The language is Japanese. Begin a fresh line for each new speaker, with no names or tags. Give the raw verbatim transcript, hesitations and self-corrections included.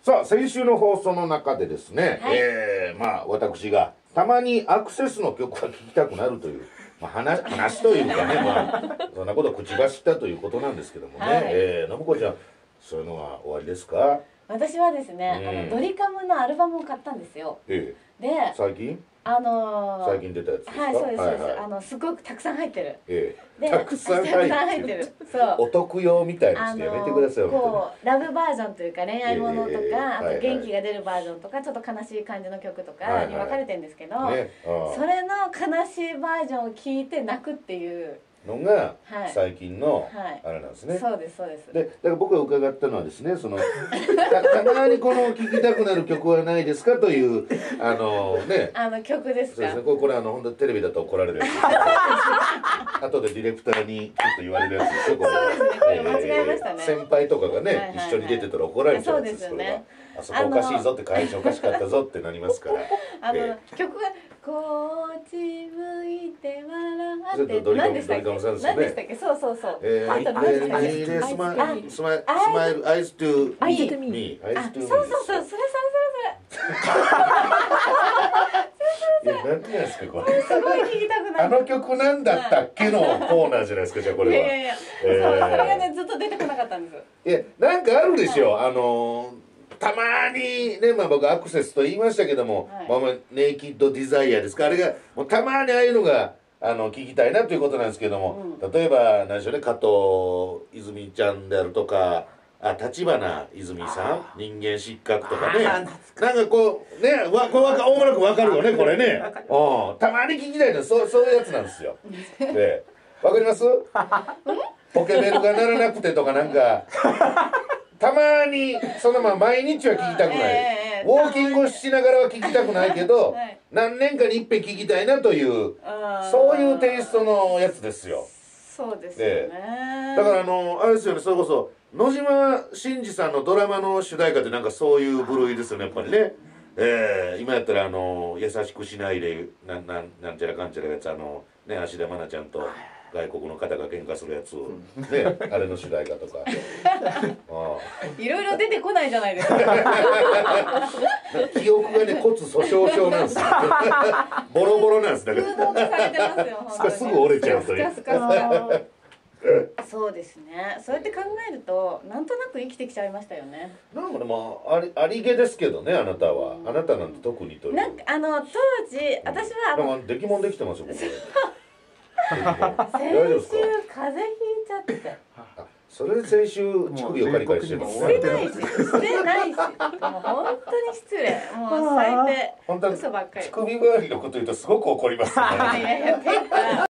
さあ先週の放送の中でですね、はい、えー、まあ私がたまにアクセスの曲が聴きたくなるという、まあ、話, 話というかね、まあ、そんなことを口走ったということなんですけどもね、はい、えー、信子ちゃんそういうのは終わりですか？
私はですね、うん、あのドリカムのアルバムを買ったんですよ。ええ、で
最近
あのー、
最近出たやつですか？
はい、そうですそうです、はいはい、あのすごくたくさん入ってる。
え
え、で
たくさん入ってる。そう。お得用みたいにしてやめてください。
こうラブバージョンというか恋愛ものとか、えー、あと元気が出るバージョンとか、ちょっと悲しい感じの曲とかに分かれてるんですけど、はいはい、ね、それの悲しいバージョンを聴いて泣くっていうの
が最近のあれなんですね。
そうですそうです。
で、だから僕が伺ったのはですね、その た, たまにこの聴きたくなる曲はないですかというあのね、
あの曲ですか。
そうですね。これこれあの本当テレビだと怒られるやつです。後でディレクターにちょっと言われるやつですよ。これ。
そうですね。これ間違えましたね。
先輩とかがね一緒に出てたら怒られちゃうんです。それは。あそこおかしいぞって会社おかしかったぞってなりますから。
あの曲がこっち向いて笑って何でしたっけ？何でしたっけ？そうそうそう。
えー、あと何でしたっけ？スマイルスマイルアイズトゥーミー。
あ、そうそうそう、それそれそれそ
れ。いや、なんていうんですかこれ。
すごい聞きたくなる。
あの曲なんだったっけのコーナーじゃないですか、じゃあこれは。
いやいや、それがねずっと出てこなかったんです。
いや、なんかあるでしょ。あのたまにね、まあ僕アクセスと言いましたけども、はい、まあネイキッドディザイアですか、あれがもうたまにああいうのがあの聞きたいなということなんですけども、うん、例えば何でしょうね、加藤泉ちゃんであるとか、あ、立花泉さん、人間失格とかね、なんかこうね、わこれわか大村くわかるよねこれね、うん、たまに聞きたいの、そうそういうやつなんですよ。で、わかります？ポケベルが鳴らなくてとかなんか。たまにそのまま毎日は聞きたくない、えー、ウォーキングしながらは聞きたくないけど、はい、何年かに一遍聞きたいなというそういうテイストのやつですよ。
そうですよね、
えー、だからあのあれですよね、それこそ野島伸司さんのドラマの主題歌ってなんかそういう部類ですよねやっぱりね。えー、今やったらあの優しくしないでなななんちゃらかんちゃらやつ、あのね、芦田愛菜ちゃんと外国の方が喧嘩するやつね、あれの主題歌とか
いろいろ出てこないじゃないですか。
記憶がね骨粗しょう症なんですよ。ボロボロなんですだから
空洞化されてますよ本当に。
すぐ折れちゃうという。
そうですね。そうやって考えるとなんとなく生きてきちゃいましたよね。
なんかね、まあありありげですけどね、あなたは、あなたなんて特にという。
なんかあの当時私は
なんか出来もんできてますよこれ。
先週風邪ひいちゃって。
それで先週乳首をカリカリしてるの。
してないし、してないし、もう本当に失礼、もう最低。嘘ばっかり。
乳首周りのこと言うとすごく怒りますね。
いやいや、てか。